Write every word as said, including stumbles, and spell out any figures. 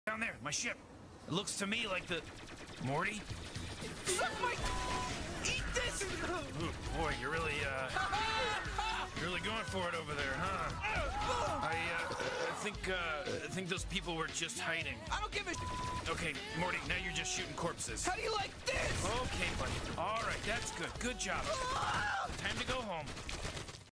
Down there, my ship. It looks to me like the... Morty? Suck my... Eat this! Ooh, boy, you're really, uh... you're really going for it over there, huh? I, uh, I think, uh, I think those people were just hiding. I don't give a sh... Okay, Morty, now you're just shooting corpses. How do you like this? Okay, buddy. All right, that's good. Good job. Time to go home.